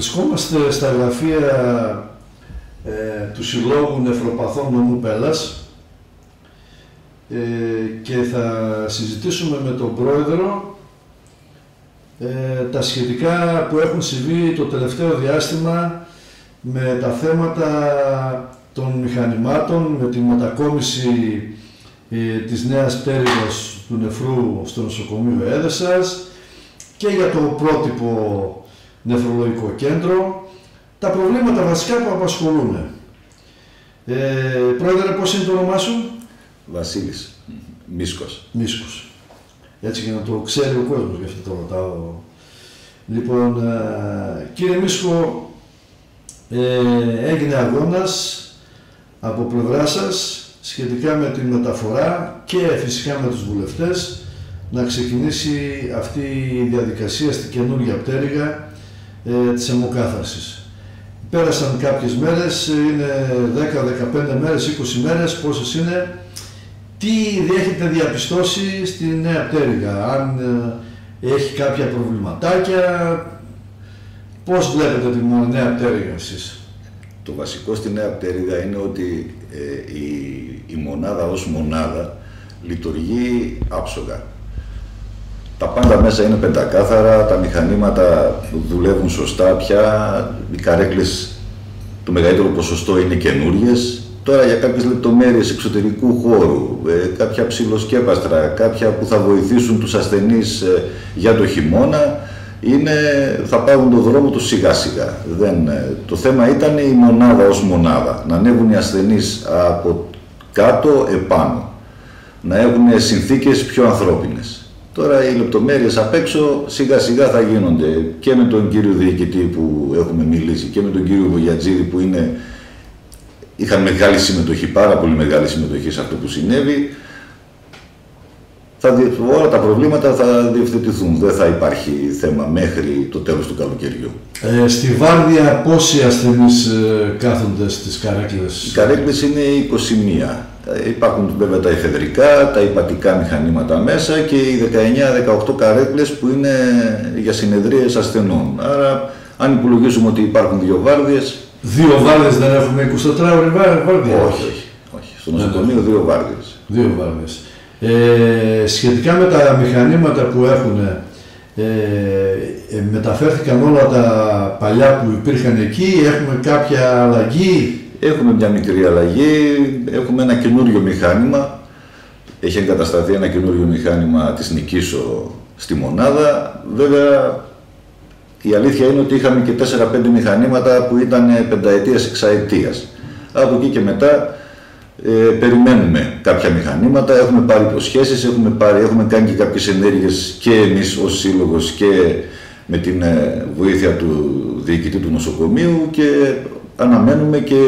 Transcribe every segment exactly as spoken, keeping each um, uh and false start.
βρισκόμαστε στα γραφεία ε, του Συλλόγου Νεφροπαθών Νομού Πέλλας ε, και θα συζητήσουμε με τον Πρόεδρο ε, τα σχετικά που έχουν συμβεί το τελευταίο διάστημα με τα θέματα των μηχανημάτων, με τη μετακόμιση ε, της νέας πτέρυγας του νεφρού στο νοσοκομείο Έδεσας και για το πρότυπο νεφρολογικό κέντρο, τα προβλήματα βασικά που απασχολούν. Ε, Πρόεδρε, πώς είναι το όνομά σου? Βασίλης Μίσκος. Μίσκος. Έτσι για να το ξέρει ο κόσμος, γι' αυτό το ρωτάω. Λοιπόν, ε, κύριε Μίσκο, ε, έγινε αγώνας από πλευρά σας σχετικά με τη μεταφορά και φυσικά με τους βουλευτές να ξεκινήσει αυτή η διαδικασία στη καινούργια πτέρυγα ε, της αιμοκάθαρσης. Πέρασαν κάποιες μέρες, είναι δέκα, δεκαπέντε μέρες, είκοσι μέρες, πόσες είναι. Τι έχετε διαπιστώσει στη νέα πτέρυγα, αν ε, έχει κάποια προβληματάκια, πώς βλέπετε τη νέα πτέρυγα εσείς? Το βασικό στη νέα πτέρυγα είναι ότι ε, η, η μονάδα ως μονάδα λειτουργεί άψογα. Τα πάντα μέσα είναι πεντακάθαρα, τα μηχανήματα δουλεύουν σωστά πια, οι καρέκλες το μεγαλύτερο ποσοστό είναι καινούριες. Τώρα για κάποιες λεπτομέρειες εξωτερικού χώρου, ε, κάποια ψιλοσκέπαστρα, κάποια που θα βοηθήσουν τους ασθενείς ε, για το χειμώνα, είναι, θα πάρουν τον δρόμο τους σιγά σιγά. Δεν, ε, το θέμα ήταν η μονάδα ως μονάδα, να ανέβουν οι ασθενείς από κάτω επάνω, να έχουν συνθήκες πιο ανθρώπινες. Τώρα οι λεπτομέρειες απ' έξω σιγά σιγά θα γίνονται και με τον κύριο διοικητή που έχουμε μιλήσει και με τον κύριο Βογιατζίδη που είναι, είχαν μεγάλη συμμετοχή, πάρα πολύ μεγάλη συμμετοχή σε αυτό που συνέβη. Θα, όλα τα προβλήματα θα διευθετηθούν, δεν θα υπάρχει θέμα μέχρι το τέλος του καλοκαιριού. Ε, στη Βάρδια πόσοι ασθενείς ε, κάθονται στις καρέκλες? Οι καρέκλες είναι είκοσι μία. Υπάρχουν βέβαια τα εφεδρικά, τα υπατικά μηχανήματα μέσα και οι δεκαεννιά δεκαοκτώ καρέκλες που είναι για συνεδρίες ασθενών. Άρα, αν υπολογίζουμε ότι υπάρχουν δύο βάρδιες... Δύο βάρδιες δεν έχουμε εικοσιτετράωρη βάρδια? Όχι, όχι, όχι. Στο νοσοκομείο δύο βάρδιες. Δύο βάρδιες. Ε, σχετικά με τα μηχανήματα που έχουν, ε, ε, μεταφέρθηκαν όλα τα παλιά που υπήρχαν εκεί, έχουμε κάποια αλλαγή? Έχουμε μια μικρή αλλαγή, έχουμε ένα καινούριο μηχάνημα, έχει εγκατασταθεί ένα καινούριο μηχάνημα της Νικήσο στη μονάδα. Βέβαια, η αλήθεια είναι ότι είχαμε και τέσσερα πέντε μηχανήματα που ήταν πενταετίας, εξαετίας. Από εκεί και μετά ε, περιμένουμε κάποια μηχανήματα, έχουμε πάρει υποσχέσεις, έχουμε, πάρει, έχουμε κάνει και κάποιες ενέργειες και εμείς ως σύλλογος και με την ε, βοήθεια του διοικητή του νοσοκομείου και αναμένουμε και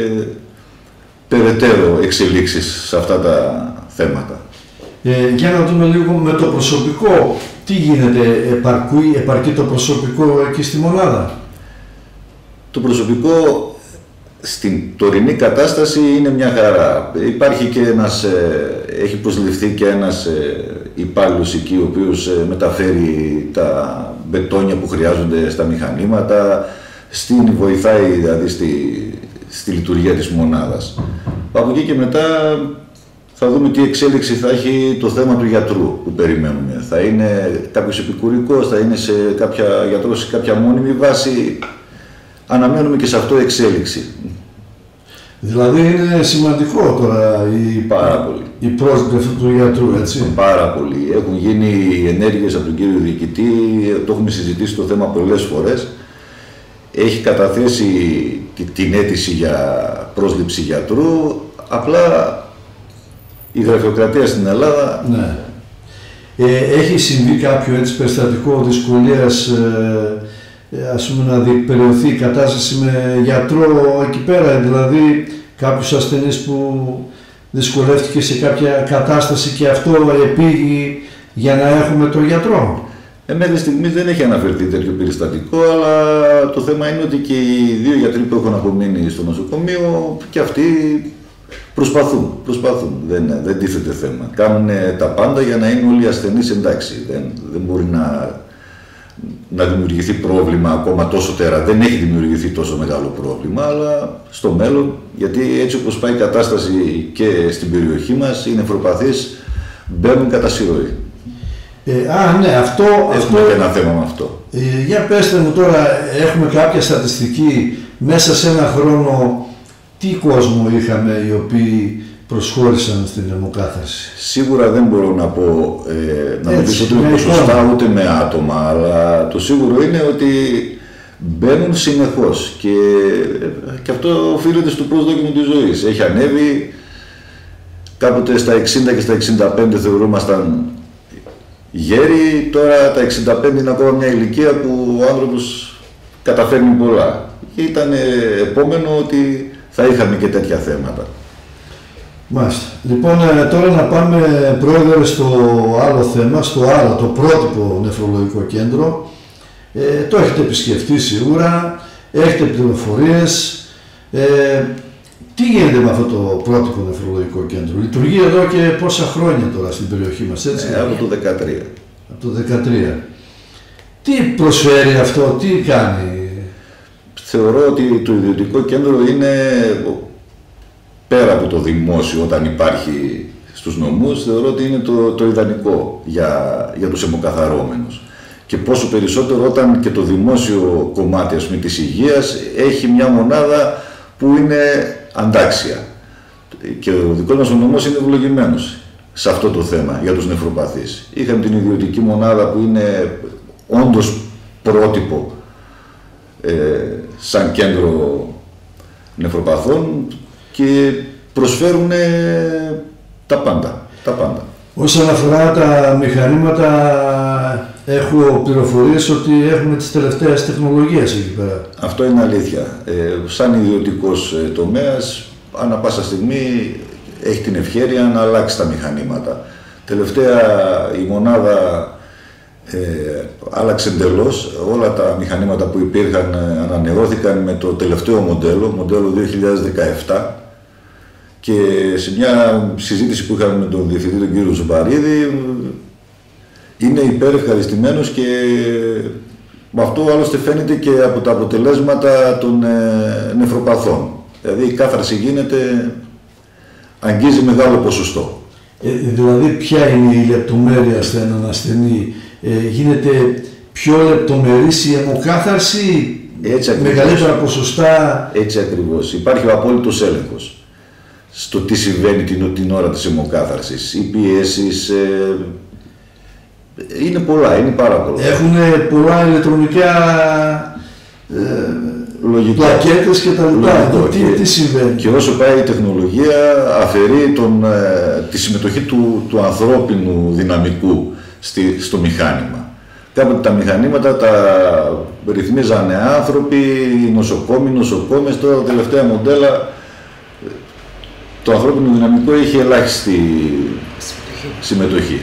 περαιτέρω εξελίξεις σε αυτά τα θέματα. Ε, για να δούμε λίγο με το προσωπικό. Τι γίνεται, επαρκεί, επαρκεί το προσωπικό εκεί στη μονάδα? Το προσωπικό στην τωρινή κατάσταση είναι μια χαρά. Υπάρχει και ένας, έχει προσληφθεί και ένας υπάλληλος εκεί, ο οποίος μεταφέρει τα μπετόνια που χρειάζονται στα μηχανήματα, στην βοηθάει δηλαδή στη, στη λειτουργία της μονάδας. Από εκεί και μετά θα δούμε τι εξέλιξη θα έχει το θέμα του γιατρού που περιμένουμε. Θα είναι κάποιος επικουρικός, θα είναι σε κάποια γιατρός σε κάποια μόνιμη βάση. Αναμένουμε και σε αυτό εξέλιξη. Δηλαδή είναι σημαντικό τώρα η, πάρα πολύ. η πρόσληψη του γιατρού, έτσι? Πάρα πολύ. Έχουν γίνει ενέργειες από τον κύριο διοικητή, το έχουμε συζητήσει το θέμα πολλές φορές. Έχει καταθέσει την αίτηση για πρόσληψη γιατρού, απλά η γραφειοκρατία στην Ελλάδα... Ναι. Ε, έχει συμβεί κάποιο έτσι περιστατικό δυσκολίας, ε, ας πούμε, να διεκπεραιωθεί η κατάσταση με γιατρό εκεί πέρα, δηλαδή κάποιος ασθενής που δυσκολεύτηκε σε κάποια κατάσταση και αυτό επήγει για να έχουμε τον γιατρό? Ε, μέχρι στιγμής δεν έχει αναφερθεί τέτοιο περιστατικό, αλλά το θέμα είναι ότι και οι δύο γιατροί που έχουν απομείνει στο νοσοκομείο και αυτοί προσπαθούν, προσπαθούν, δεν, δεν τίθεται θέμα. Κάνουν τα πάντα για να είναι όλοι οι ασθενείς εντάξει, δεν, δεν μπορεί να, να δημιουργηθεί πρόβλημα ακόμα τόσο τέρα. Δεν έχει δημιουργηθεί τόσο μεγάλο πρόβλημα, αλλά στο μέλλον, γιατί έτσι όπως πάει η κατάσταση και στην περιοχή μας, οι νεφροπαθείς μπαίνουν κατά συρροή. Ε, α, ναι, αυτό... Έχουμε αυτό, και ένα θέμα με αυτό. Ε, για πέστε μου τώρα, έχουμε κάποια στατιστική, μέσα σε ένα χρόνο, τι κόσμο είχαμε οι οποίοι προσχώρησαν στην αιμοκάθαρση? Σίγουρα δεν μπορώ να πω, ε, να Έτσι, μιλήσω ούτε με ποσοστά ούτε με άτομα, αλλά το σίγουρο είναι ότι μπαίνουν συνεχώς και, και αυτό οφείλεται στο προσδόκιμο της ζωής. Έχει ανέβει, κάποτε στα εξήντα και στα εξήντα πέντε θεωρούμασταν γέροι, τώρα τα εξήντα πέντε είναι ακόμα μια ηλικία που ο άνθρωπος καταφέρνει πολλά. Και ήταν επόμενο ότι θα είχαμε και τέτοια θέματα. Μάλιστα. Λοιπόν, τώρα να πάμε, πρόεδρε, στο άλλο θέμα, στο άλλο, το πρότυπο νεφρολογικό κέντρο. Ε, το έχετε επισκεφτεί σίγουρα, έχετε πληροφορίες. Ε, τι γίνεται με αυτό το πρότυπο νεφρολογικό κέντρο? Λειτουργεί εδώ και πόσα χρόνια τώρα στην περιοχή μας, έτσι? Ε, από το δεκατρία. Από το δεκατρία. Τι προσφέρει αυτό, τι κάνει? Θεωρώ ότι το ιδιωτικό κέντρο είναι, πέρα από το δημόσιο όταν υπάρχει στους νομούς, θεωρώ ότι είναι το, το ιδανικό για, για τους αιμοκαθαρώμενους. Και πόσο περισσότερο όταν και το δημόσιο κομμάτι, ας πούμε, της υγείας έχει μια μονάδα που είναι αντάξια. Και ο δικός μας ο νομός είναι ευλογημένος σε αυτό το θέμα για τους νεφροπαθείς. Είχαμε την ιδιωτική μονάδα που είναι όντως πρότυπο ε, σαν κέντρο νεφροπαθών και προσφέρουν τα πάντα, τα πάντα. Όσον αφορά τα μηχανήματα, έχω πληροφορίες ότι έχουμε τις τελευταίες τεχνολογίες εκεί πέρα. Αυτό είναι αλήθεια. Ε, σαν ιδιωτικός ε, τομέας, ανά πάσα στιγμή έχει την ευχέρεια να αλλάξει τα μηχανήματα. Τελευταία η μονάδα ε, άλλαξε εντελώς. Όλα τα μηχανήματα που υπήρχαν ε, ανανεώθηκαν με το τελευταίο μοντέλο, μοντέλο δύο χιλιάδες δεκαεπτά. Και σε μια συζήτηση που είχαμε με τον διευθυντή, τον κύριο Ζουμπαρίδη, είναι υπερευχαριστημένος και με αυτό άλλωστε φαίνεται και από τα αποτελέσματα των ε, νεφροπαθών. Δηλαδή η κάθαρση γίνεται, αγγίζει μεγάλο ποσοστό. Ε, δηλαδή ποια είναι η λεπτομέρεια σε έναν ασθενή? Ε, γίνεται πιο λεπτομερής η αιμοκάθαρση, μεγαλύτερα ποσοστά? Έτσι ακριβώς. Υπάρχει ο απόλυτος έλεγχος στο τι συμβαίνει την, την ώρα της αιμοκάθαρσης. Οι πιέσεις ε, είναι πολλά, είναι πάρα πολλά. Έχουν πολλά ηλεκτρονικά ε, πλακέτες και τα λοιπά. Τι, τι συμβαίνει? Και όσο πάει η τεχνολογία αφαιρεί τον, ε, τη συμμετοχή του, του ανθρώπινου δυναμικού στη, στο μηχάνημα. Κάποτε τα μηχανήματα τα ρυθμίζανε άνθρωποι, νοσοκόμοι, νοσοκόμες. Τώρα τα τελευταία μοντέλα το ανθρώπινο δυναμικό έχει ελάχιστη συμμετοχή.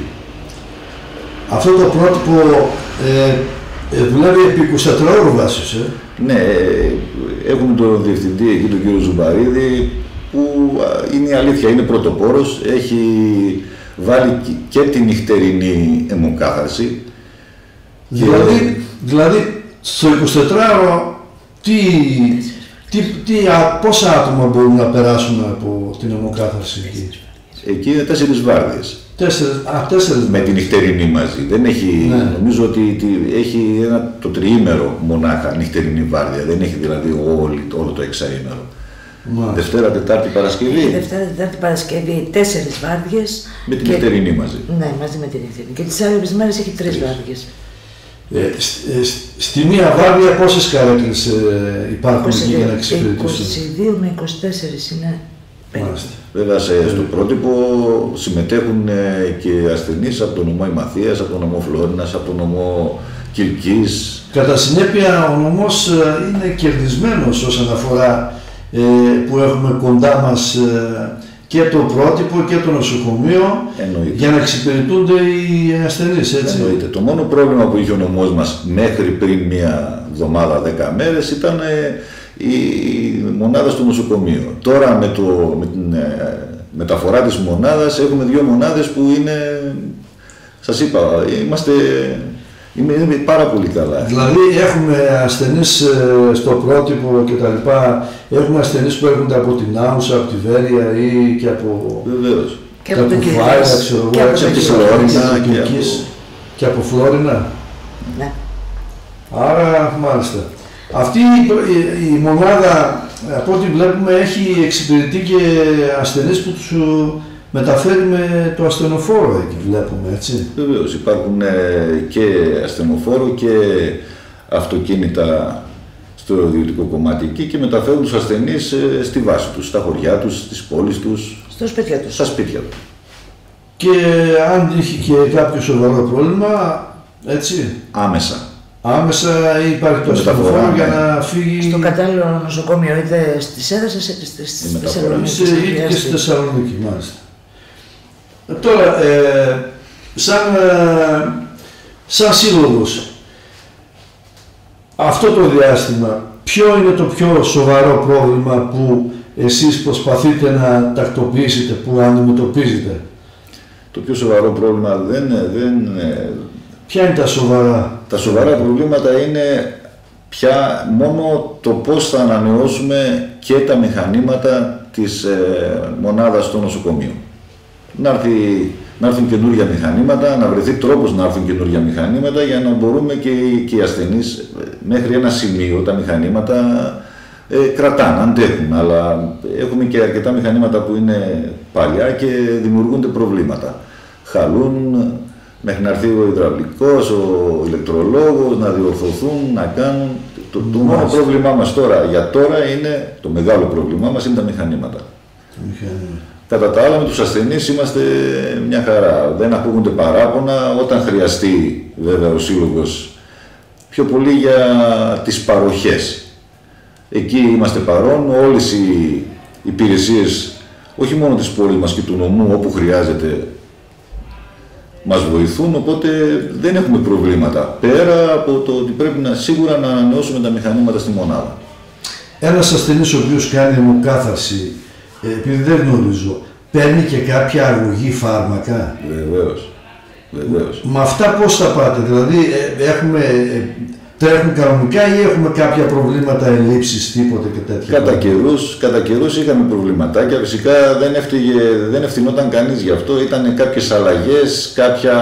Αυτό το πρότυπο ε, ε, δουλεύει επί εικοσιτετράωρου βάσης, ε? Ναι, έχουμε τον διευθυντή εκεί, τον κύριο Ζουμπαρίδη, που είναι η αλήθεια, είναι πρωτοπόρος, έχει βάλει και τη νυχτερινή αιμοκάθαρση. Δηλαδή, και... δηλαδή στο εικοσιτετράωρο τι, τι, τι, α, πόσα άτομα μπορούν να περάσουν από την αιμοκάθαρση εκεί? Εκεί είναι τέσσερις βάρδιες. Τέσσερις, α, τέσσερις με την νυχτερινή μαζί. Δεν έχει, ναι. Νομίζω ότι έχει ένα, το τριήμερο μονάχα νυχτερινή βάρδια. Δεν έχει δηλαδή όλη, όλο το εξαήμερο. Μάλιστα. Δευτέρα, Τετάρτη, Παρασκευή. Δευτέρα, Τετάρτη, Παρασκευή, τέσσερις βάρδιες. Με την νυχτερινή μαζί. Ναι, μαζί με την νυχτερινή. Και τις άλλες μέρες έχει τρεις βάρδιες. Ε, στη, στη μία βάρδια πόσες καρέκλες ε, υπάρχουν εκεί για να εξυπηρετήσουν? είκοσι δύο με είκοσι τέσσερα είναι. Βέβαια σε, στο πρότυπο συμμετέχουν ε, και ασθενείς από τον νομό Ημαθίας, από τον νομό Φλόρινας, από τον νομό Κιλκής. Κατά συνέπεια ο νομός ε, είναι κερδισμένος όσον αφορά ε, που έχουμε κοντά μας ε, και το πρότυπο και το νοσοκομείο. Εννοείται. Για να εξυπηρετούνται οι ασθενείς, έτσι. Εννοείται. Το μόνο πρόβλημα που είχε ο νομός μας μέχρι πριν μία εβδομάδα, δέκα μέρες ήταν ε, η μονάδα στο νοσοκομείο. Τώρα με, το, με την ε, μεταφορά της μονάδας έχουμε δύο μονάδες που είναι, σας είπα, είμαστε Είμαι, είμαι πάρα πολύ καλά. Δηλαδή έχουμε ασθενείς στο πρότυπο κτλ. Έχουμε ασθενείς που έρχονται από την Άουσα, από τη Βέρεια ή και από... Βεβαίως. Και από το Φλάιρα, ξέρω εγώ, και από έξω το από τη Φλόρινα και, και από... και από Φλόρινα. Ναι. Άρα, μάλιστα. Αυτή η, η, η μονάδα, από ό,τι βλέπουμε, έχει εξυπηρετεί και ασθενείς που τους μεταφέρει με το ασθενοφόρο, εκεί βλέπουμε, έτσι. Βεβαίως, υπάρχουν ε, και ασθενοφόρο και αυτοκίνητα στο ιδιωτικό κομμάτι εκεί και μεταφέρουν τους ασθενείς ε, στη βάση τους, στα χωριά τους, στις πόλεις τους, Στο σπίτια τους. στα σπίτια τους. Και αν είχε και κάποιο σοβαρό πρόβλημα, έτσι, Άμεσα. άμεσα υπάρχει το Μεταφορά, ασθενοφόρο ναι. για να φύγει Στο κατάλληλο νοσοκομείο, είτε στις έδρες είτε στη Η μεταφορά. Θεσσαλονίκη. σε- είτε και στη Θεσσαλονίκη, μάλιστα. Ε, Τώρα, ε, σαν, ε, σαν σύλλογος, αυτό το διάστημα, ποιο είναι το πιο σοβαρό πρόβλημα που εσείς προσπαθείτε να τακτοποιήσετε, που αντιμετωπίζετε? Το πιο σοβαρό πρόβλημα δεν, δεν Ποια είναι τα σοβαρά? τα σοβαρά προβλήματα είναι πια μόνο το πώς θα ανανεώσουμε και τα μηχανήματα της ε, μονάδας στο νοσοκομείο. Να, έρθει, να έρθουν καινούργια μηχανήματα, να βρεθεί τρόπος να έρθουν καινούργια μηχανήματα για να μπορούμε και, και οι ασθενείς ε, μέχρι ένα σημείο τα μηχανήματα ε, κρατάνε, αντέχουν, αλλά έχουμε και αρκετά μηχανήματα που είναι παλιά και δημιουργούνται προβλήματα. Χαλούν, μέχρι να έρθει ο υδραυλικός, ο ηλεκτρολόγος, να διορθωθούν, να κάνουν. Το, το μόνο πρόβλημά μας τώρα, για τώρα είναι, το μεγάλο πρόβλημά μας είναι τα μηχανήματα. Μηχανήματα. Κατά τα άλλα, με τους ασθενείς είμαστε μια χαρά. Δεν ακούγονται παράπονα όταν χρειαστεί, βέβαια, ο σύλλογος πιο πολύ για τις παροχές. Εκεί είμαστε παρόν, όλες οι υπηρεσίες, όχι μόνο της πόλης μας και του νομού, όπου χρειάζεται, μας βοηθούν, οπότε δεν έχουμε προβλήματα. Πέρα από το ότι πρέπει να, σίγουρα να ανανεώσουμε τα μηχανήματα στη μονάδα. Ένας ασθενής ο οποίος κάνει αιμοκάθαρση, ε, επειδή δεν γνωρίζω, παίρνει και κάποια αγωγή φάρμακα? Βεβαίως. Βεβαίως. Με αυτά πώς θα πάτε? Δηλαδή ε, έχουμε, ε, τρέχουν κανονικά ή έχουμε κάποια προβλήματα, ελλείψεις, τίποτε και τέτοια? Κατά καιρούς, κατά καιρούς είχαμε προβληματάκια, φυσικά δεν, έφταιγε, δεν ευθυνόταν κανείς γι' αυτό, ήταν κάποιες αλλαγές, κάποια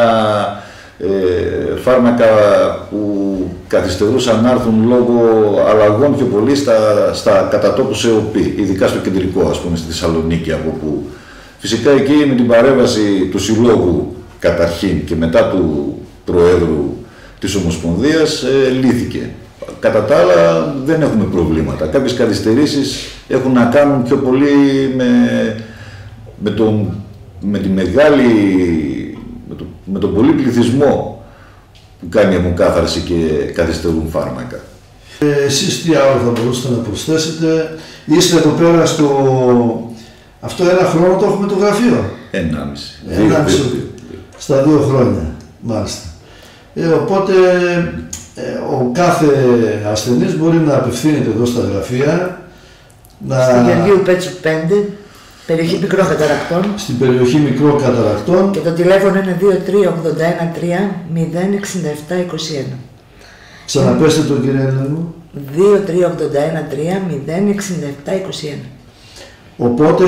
ε, φάρμακα που καθυστερούσαν να έρθουν λόγω αλλαγών πιο πολύ στα, στα κατατόπους ΕΟΠΗ, ειδικά στο κεντρικό, ας πούμε, στη Θεσσαλονίκη, από που φυσικά εκεί με την παρέμβαση του Συλλόγου καταρχήν και μετά του Προέδρου της Ομοσπονδίας ε, λύθηκε. Κατά τα άλλα δεν έχουμε προβλήματα. Κάποιες καθυστερήσεις έχουν να κάνουν πιο πολύ με, με, τον, με τη μεγάλη, με, το, με τον πολύ πληθυσμό που κάνει αιμοκάθαρση και καθυστερούν φάρμακα. Ε, εσείς τι άλλο θα μπορούσατε να προσθέσετε? Είστε εδώ πέρα στο... Αυτό ένα χρόνο το έχουμε το γραφείο. Ενάμιση. Ενάμιση. Στα δύο χρόνια, μάλιστα. Ε, οπότε ε, ο κάθε ασθενής μπορεί να απευθύνεται εδώ στα γραφεία. Να... Στην Γεωργίου Πέτσου πέντε, περιοχή Μικρών Καταρακτών. Στην περιοχή Μικρών Καταρακτών. Και το τηλέφωνο είναι δύο τρία ογδόντα ένα τρία μηδέν εξήντα επτά είκοσι ένα. Ξαναπέστε το, κύριε Έλληνα μου. δύο τρία ογδόντα ένα τρία μηδέν εξήντα επτά είκοσι ένα. Οπότε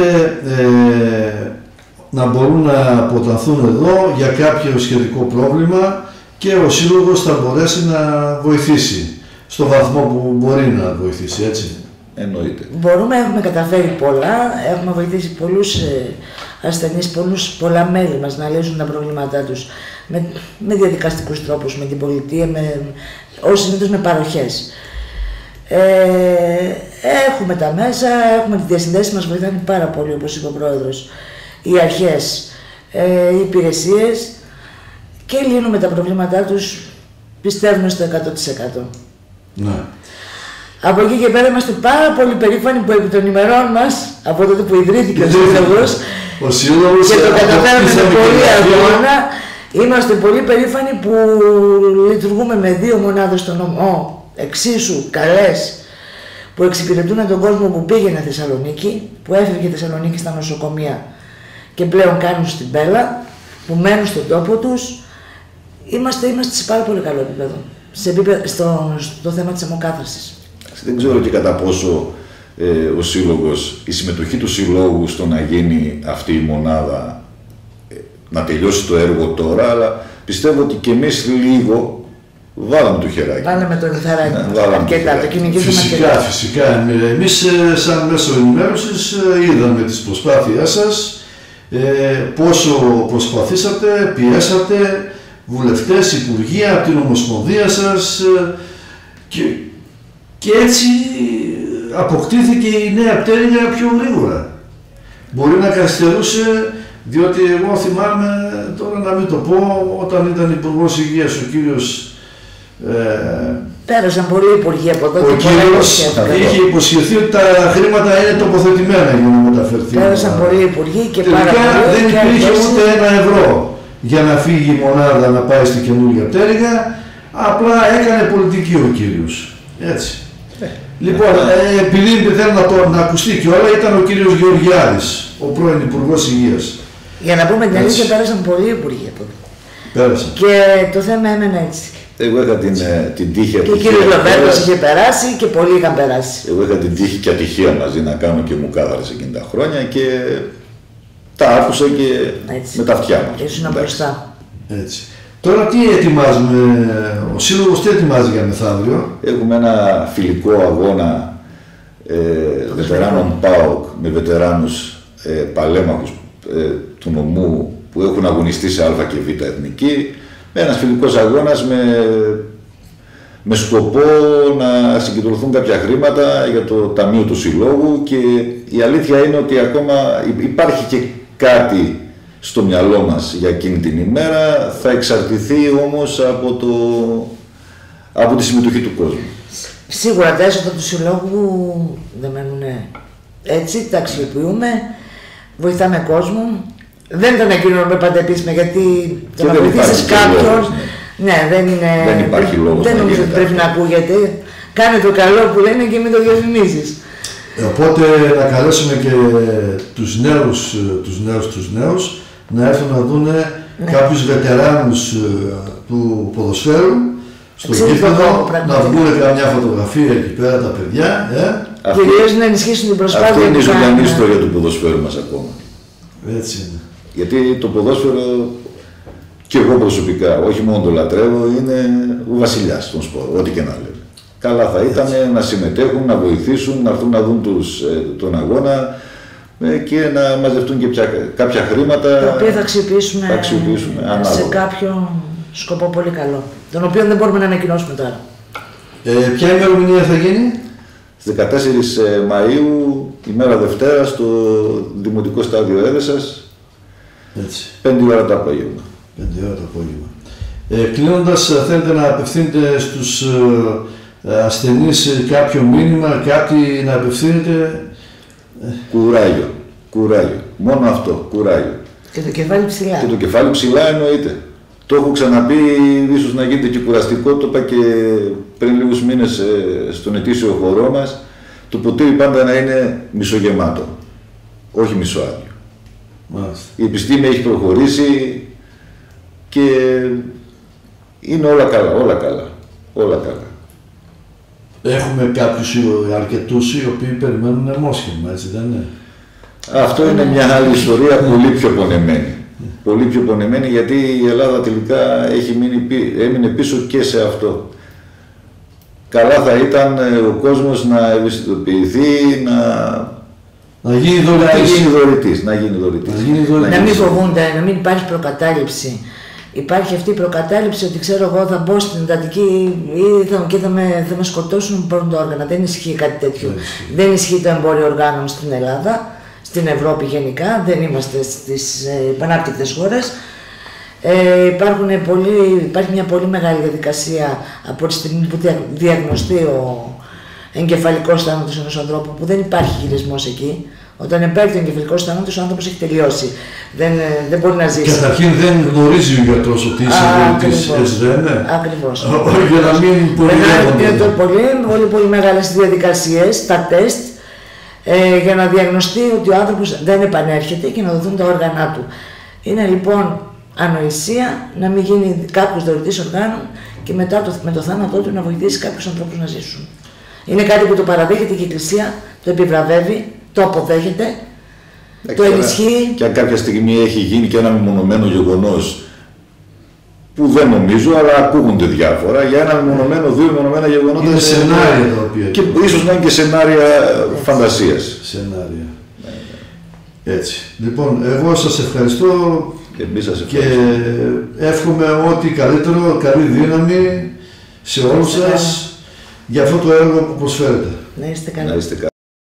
ε, να μπορούν να αποταθούν εδώ για κάποιο σχετικό πρόβλημα και ο Σύλλογος θα μπορέσει να βοηθήσει στο βαθμό που μπορεί να βοηθήσει, έτσι. Εννοείται. Μπορούμε, έχουμε καταφέρει πολλά, έχουμε βοηθήσει πολλούς ε, ασθενείς, πολλούς, πολλά μέλη μας να λύσουν τα προβλήματά τους με, με διαδικαστικούς τρόπους, με την πολιτεία, με, ως συνήθως με παροχές. Ε, έχουμε τα μέσα, έχουμε τις διασυνδέσεις, μας βοηθάνε πάρα πολύ, όπως είπε ο Πρόεδρος, οι αρχές, ε, οι υπηρεσίες, και λύνουμε τα προβλήματά τους, πιστεύουμε, στο εκατό τοις εκατό. Ναι. Από εκεί και πέρα είμαστε πάρα πολύ περήφανοι που επί των ημερών μας, από τότε που ιδρύθηκε ο Σύλλογος, ο Σύλλογος και το καταφέραμε με πολύ αγώνα, είμαστε πολύ περήφανοι που λειτουργούμε με δύο μονάδες στον νομό, εξίσου καλές, που εξυπηρετούν τον κόσμο που πήγαινε Θεσσαλονίκη, που έφυγε Θεσσαλονίκη στα νοσοκομεία και πλέον κάνουν στην Πέλα, που μένουν στον τόπο τους. είμαστε, είμαστε σε πάρα πολύ καλό επίπεδο. Σε επίπεδο στο, στο θέμα της αιμοκάθαρσης. Δεν ξέρω και κατά πόσο ε, ο σύλλογος, η συμμετοχή του συλλόγου στο να γίνει αυτή η μονάδα, ε, να τελειώσει το έργο τώρα, αλλά πιστεύω ότι και εμείς λίγο βάλαμε το χεράκι. Βάλαμε το λιθαράκι. Ναι, αρκετά, το κυνηγήσαμε φυσικά, αρκετά. φυσικά. Εμείς σαν μέσο ενημέρωσης είδαμε τις προσπάθειές σας, πόσο προσπαθήσατε, πιέσατε βουλευτές, υπουργεία, από την Ομοσπονδία σας και, και έτσι αποκτήθηκε η Νέα Πτέρυγα πιο γρήγορα. Μπορεί να καθυστερούσε, διότι εγώ θυμάμαι, τώρα να μην το πω, όταν ήταν υπουργός Υγείας ο κύριος Ε, Πέρασαν πολλοί υπουργοί από εδώ. Ο κύριος είχε υποσχεθεί ότι τα χρήματα είναι τοποθετημένα για να μεταφερθεί. Πέρασαν πολλοί υπουργοί και πάρα τελικά πολλοί. δεν υπήρχε ούτε ένα ευρώ για να φύγει η μονάδα να πάει στη καινούργια Πτέρυγα. Απλά έκανε πολιτική ο κύριος. Έτσι. Ε, λοιπόν, ε, επειδή θέλω να, το, να ακουστεί και όλα, ήταν ο κύριος Γεωργιάδης, ο πρώην Υπουργός Υγείας. Για να πούμε την αλήθεια, πέρασαν πολλοί υπουργοί από εδώ. Πέρασαν. Και το θέμα έμενε έτσι. Εγώ είχα την, την τύχη και ο κύριος Λοβέρδος είχε περάσει και πολλοί είχαν περάσει. Εγώ είχα την τύχη και ατυχία μαζί να κάνω και μου κάθαρες εκείνη τα χρόνια και τα άκουσα και έτσι, με τα αυτιά μας. Ήσουν μπροστά. Έτσι. Τώρα τι ετοιμάζουμε, ο Σύλλογος τι ετοιμάζει για μεθαύριο? Έχουμε ένα φιλικό αγώνα ε, βετεράνων ΠΑΟΚ με βετεράνους ε, παλέμαχους ε, του νομού που έχουν αγωνιστεί σε Α και Β εθνική. Ένας φιλικός αγώνας με, με σκοπό να συγκεντρωθούν κάποια χρήματα για το ταμείο του Συλλόγου και η αλήθεια είναι ότι ακόμα υπάρχει και κάτι στο μυαλό μας για εκείνη την ημέρα, θα εξαρτηθεί όμως από, το, από τη συμμετοχή του κόσμου. Σίγουρα τα έσοδα του Συλλόγου δεν μένουν έτσι, τα αξιοποιούμε, βοηθάμε κόσμο. Δεν τον εγκρίνουμε πάντα επίσημα, γιατί το να βοηθήσεις κάποιον, ναι. ναι, δεν είναι... Δεν υπάρχει λόγος. Δεν νομίζω ότι πρέπει να ακούγεται. Κάνε το καλό που λένε και μην το διαφημίζεις. Οπότε να καλέσουμε και τους νέους, τους νέους, τους νέους να έρθουν να δουν ναι. κάποιους βετεράνους του ποδοσφαίρου στο γήπεδο, να βγουν καμιά φωτογραφία εκεί πέρα τα παιδιά. Ε. Κυρίως να ενισχύσουν την προσπάθεια. Αυτή είναι η ζωντανή ιστορία του ποδοσφαίρου μας ακόμα. Έτσι είναι. Γιατί το ποδόσφαιρο, και εγώ προσωπικά, όχι μόνο το λατρεύω, είναι ο βασιλιάς των σπορ, ό,τι και να λέμε. Καλά θα ήταν έτσι. Να συμμετέχουν, να βοηθήσουν, να έρθουν να δουν τους, τον αγώνα ε, και να μαζευτούν και πια, κάποια χρήματα. Τα οποία θα αξιοποιήσουμε, θα αξιοποιήσουμε σε κάποιο σκοπό πολύ καλό, τον οποίο δεν μπορούμε να ανακοινώσουμε τώρα. Ε, ποια ημερομηνία θα γίνει? Στις δεκατέσσερις Μαΐου, ημέρα Δευτέρα, στο Δημοτικό Στάδιο Έδεσας. Έτσι. Πέντε ώρα το απόγευμα. Πέντε ώρα το απόγευμα. Ε, κλείνοντας, θέλετε να απευθύνετε στους ε, ασθενείς κάποιο μήνυμα, κάτι να απευθύνετε? Κουράγιο. Κουράγιο. Μόνο αυτό. Κουράγιο. Και το κεφάλι ψηλά. Και το κεφάλι ψηλά εννοείται. Το έχω ξαναπεί, ίσως να γίνεται και κουραστικό, το είπα και πριν λίγους μήνες ε, στον ετήσιο χορό μας. Το ποτήρι πάντα να είναι μισογεμάτο, όχι μισοάδιο. Μάλιστα. Η επιστήμη έχει προχωρήσει και είναι όλα καλά, όλα καλά, όλα καλά. Έχουμε κάποιους αρκετούς οι οποίοι περιμένουν αιμόσχημα, έτσι δεν είναι? Αυτό είναι μια άλλη ιστορία, πολύ πιο πονεμένη. Πολύ πιο πονεμένη, γιατί η Ελλάδα τελικά έχει μείνει, έμεινε πίσω και σε αυτό. Καλά θα ήταν ο κόσμος να ευαισθητοποιηθεί, να... Να γίνει δωρητής. Να γίνει δωρητής. Να μην φοβούνται, να μην υπάρχει προκατάληψη. Υπάρχει αυτή η προκατάληψη ότι ξέρω εγώ θα μπω στην εντατική ή θα, και θα με, θα με σκοτώσουν με πρώτο όργανα. Δεν ισχύει κάτι τέτοιο. Yeah. Δεν ισχύει το εμπόριο οργάνων στην Ελλάδα, στην Ευρώπη γενικά. Δεν είμαστε στις επανάπτυκτες χώρες. Ε, υπάρχουν πολύ, υπάρχει μια πολύ μεγάλη διαδικασία από τη στιγμή που διαγνωστεί ο εγκεφαλικός θάνατος ενός ανθρώπου, που δεν υπάρχει γυρισμός εκεί. Όταν υπάρχει ο εγκεφαλικός θάνατος, ο άνθρωπος έχει τελειώσει. Δεν, δεν μπορεί να ζήσει. Καταρχήν δεν γνωρίζει ο γιατρός ότι είσαι δωρητής, έτσι δεν είναι? Ακριβώς. Για να μην πολυεύονται. Είναι πολύ, πολύ, πολύ μεγάλες διαδικασίες, τα τεστ, ε, για να διαγνωστεί ότι ο άνθρωπος δεν επανέρχεται και να δοθούν τα όργανά του. Είναι λοιπόν ανοησία να μην γίνει κάποιος δωρητής οργάνων και μετά το, με το θάνατό του να βοηθήσει κάποιους ανθρώπους να ζήσουν. Είναι κάτι που το παραδέχεται και η Εκκλησία, το επιβραβεύει, το αποδέχεται, ε, το ενισχύει. Και αν κάποια στιγμή έχει γίνει και ένα μεμονωμένο γεγονός, που δεν νομίζω, αλλά ακούγονται διάφορα, για ένα μεμονωμένο, δύο μεμονωμένα γεγονότα. Είναι σενάρια τα οποία. Και ίσως να είναι και σενάρια φαντασίας. Σενάρια. Έτσι. Λοιπόν, εγώ σας ευχαριστώ και, εμείς σας και εύχομαι ό,τι καλύτερο, καλή δύναμη σε όλους σας για αυτό το έργο που προσφέρετε. Να είστε καλά. Να είστε καλά.